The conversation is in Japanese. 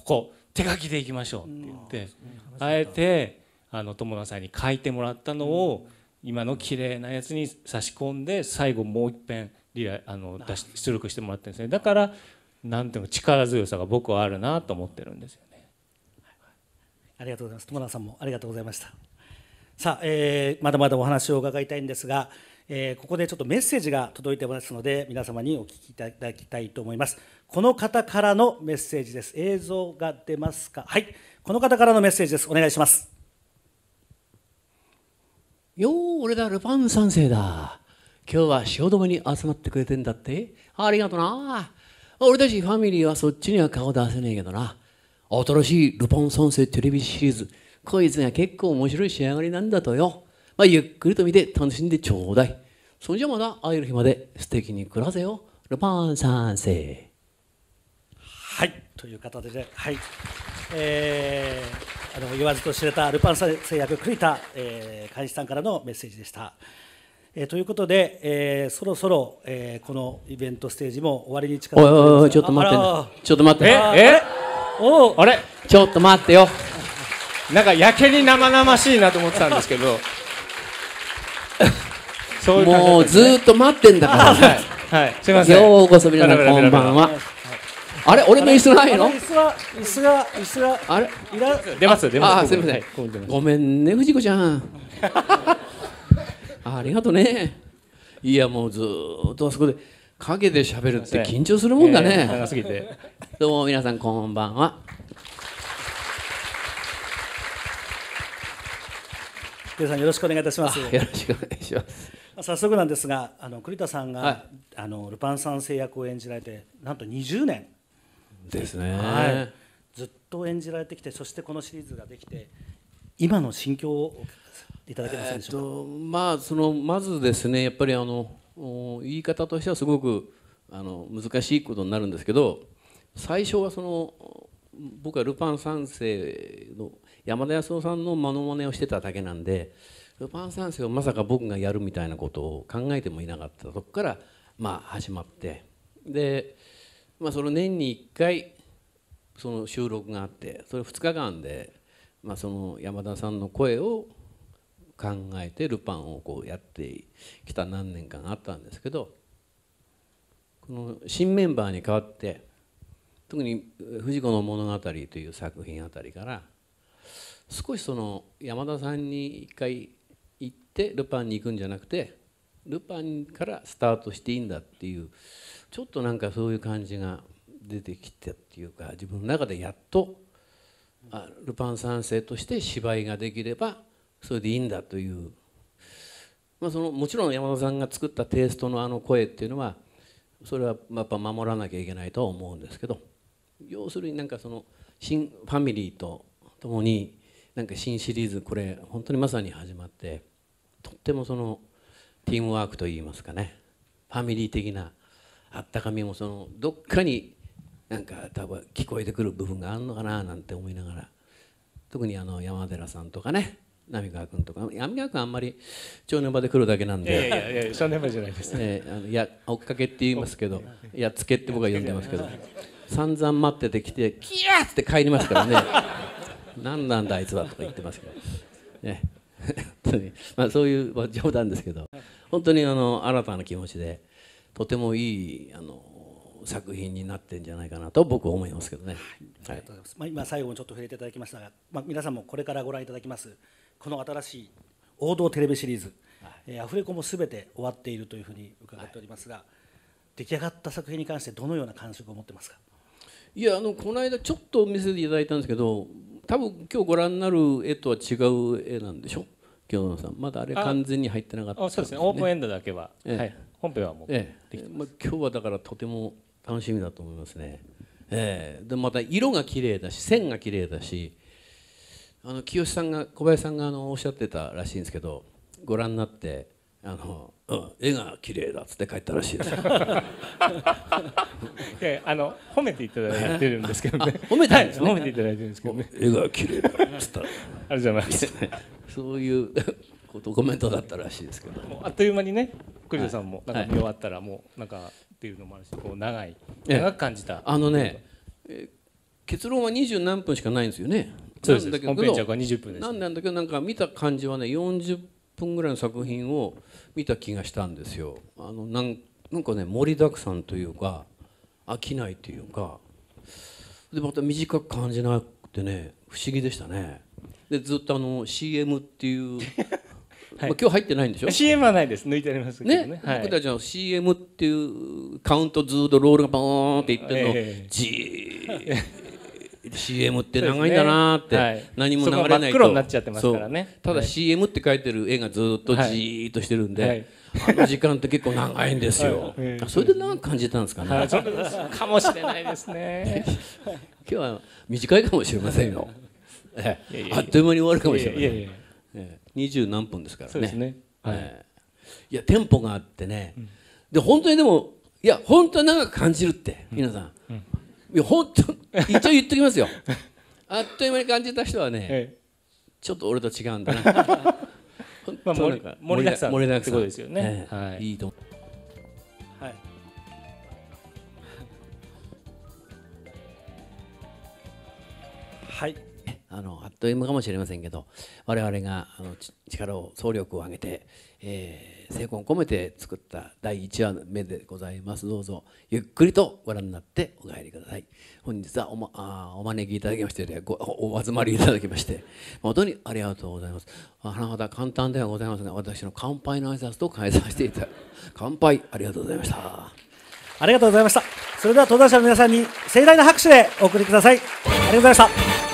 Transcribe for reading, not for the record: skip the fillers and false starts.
ここ手書きでいきましょうって言って、あえて友野さんに書いてもらったのを今の綺麗なやつに差し込んで、最後もう一遍出力してもらってるんですね。だからなんていうの、力強さが僕はあるなと思ってるんですよね。 ありがとうございます。友田さんもありがとうございました。さあ、まだまだお話を伺いたいんですが、ここでちょっとメッセージが届いてますので、皆様にお聞きいただきたいと思います。この方からのメッセージです。映像が出ますか。はい、この方からのメッセージです。お願いします。 よー、俺だ、ルパン三世だ。今日は汐留に集まってくれてんだって。ありがとな。俺たちファミリーはそっちには顔出せねえけどな。新しいルパン三世テレビシリーズ、こいつが結構面白い仕上がりなんだとよ。ゆっくりと見て楽しんでちょうだい。そんじゃまた会える日まで素敵に暮らせよ、ルパン三世。 はい、という形で、はい、言わずと知れたルパン三世役栗田寛一さんからのメッセージでした。ということで、そろそろ、このイベントステージも終わりに近づいております。 おい、ちょっと待って、ちょっと待って。 あれ、 ちょっと待ってよ。 なんかやけに生々しいなと思ってたんですけどそういう感じ、もうずっと待ってんだからはい、はい、すいません。 ようこそ皆さんこんばんは。あれ、俺の椅子ないの？ 椅子があれ、 出ます。 あ、すみません。ごめんね、藤子ちゃん。ありがとうね。いや、もうずっとあそこで陰で喋るって緊張するもんだね。 長すぎて。 どうも皆さんこんばんは。 栗田さん、よろしくお願いいたします。 よろしくお願いします。 早速なんですが、栗田さんが、ルパン三世役を演じられてなんと20年ですね、 はい、ずっと演じられてきて、そしてこのシリーズができて今の心境をいただけませんでしょうか。 まずですね、やっぱり言い方としてはすごく難しいことになるんですけど、最初は僕はルパン三世の山田康夫さんのモノマネをしてただけなんで、ルパン三世をまさか僕がやるみたいなことを考えてもいなかったとこから始まって、で、その年に1回その収録があって、それ2日間で、その山田さんの声を考えてルパンをこうやってきた何年間あったんですけど、この新メンバーに代わって、特に「藤子の物語」という作品あたりから少しその山田さんに一回行ってルパンに行くんじゃなくて、ルパンからスタートしていいんだっていう、ちょっとなんかそういう感じが出てきてっていうか、自分の中でやっとルパン三世として芝居ができればそれでいいんだという、もちろん山田さんが作ったテイストの声っていうのはそれはやっぱ守らなきゃいけないとは思うんですけど、要するになんかその新ファミリーとともになんか新シリーズ、これ本当にまさに始まって、とってもそのティームワークといいますかね、ファミリー的なあったかみもどっかになんか多分聞こえてくる部分があるのかななんて思いながら、特に山寺さんとかね、浪川君とか、浪川君あんまり超年場で来るだけなんで、 いや超年場じゃないですね。 追っかけって言いますけど、やっつけって僕は呼んでますけど、散々待っててきてキヤーって帰りますからね。何なんだあいつはとか言ってますけどね。そういう冗談ですけど、本当に新たな気持ちでとてもいい作品になってんじゃないかなと僕は思いますけどね。 ありがとうございます。今最後にちょっと触れていただきましたが、皆さんもこれからご覧いただきますこの新しい王道テレビシリーズ、アフレコもすべて終わっているというふうに伺っておりますが、出来上がった作品に関してどのような感触を持ってますか。 いや、この間ちょっと見せていただいたんですけど、多分今日ご覧になる絵とは違う絵なんでしょ、京野さん。まだあれ完全に入ってなかったですね。そうですね、オープンエンドだけは、はい、本編はもうできてます。 今日はだからとても楽しみだと思いますね。でまた色が綺麗だし、線が綺麗だし、清さんが、小林さんがおっしゃってたらしいんですけど、ご覧になって絵が綺麗だっつって帰ったらしいです。 褒めていただいてるんですけどね。 褒めたんですね。 褒めていただいてるんですけどね。 絵が綺麗だっつったら。 ありがとうございます。 そういうコメントだったらしいですけど。 あっという間にね、栗田さんもなんか見終わったらもうなんかっていうのもあるし、こう長く感じた。 今結論は20何分しかないんですよね。 そうです。 なんだけど本編着は20分です。 なんだけどなんか見た感じはね40分ぐらいの作品を見た気がしたんですよ。なんかね盛りだくさんというか飽きないというかでまた短く感じなくてね不思議でしたね。でずっとCM っていうまあ今日入ってないんでしょ。 CM はないです。抜いてありますけどねね。 僕たちは CM っていうカウントずっとロールがボーンっていってるのをじーCM って長いんだなーって何も流れないと真っ黒になっちゃってますからね。 ただ CM って書いてる絵がずっとじーっとしてるんであの時間って結構長いんですよ。それで長く感じたんですかね。 かもしれないですね。 今日は短いかもしれませんよ。あっという間に終わるかもしれません。20何分ですからね。 そうですね。 いやテンポがあってね。で本当にでもいや本当に長く感じるって皆さん。いや本当一応言っときますよ。あっという間に感じた人はね、ちょっと俺と違うんだな。 まあ盛りだくさんってことですよね。 いいと思う。 はい。はい。 あっという間かもしれませんけど我々が力を総力を挙げて、精魂を込めて作った第1話目でございます。どうぞゆっくりとご覧になってお帰りください。本日はお招きいただきましてお集まりいただきまして本当にありがとうございます。甚だ簡単ではございますが私の乾杯の挨拶と変えさせていただく乾杯ありがとうございました。 ありがとうございました。それでは登壇者の皆さんに盛大な拍手でお送りください。ありがとうございました。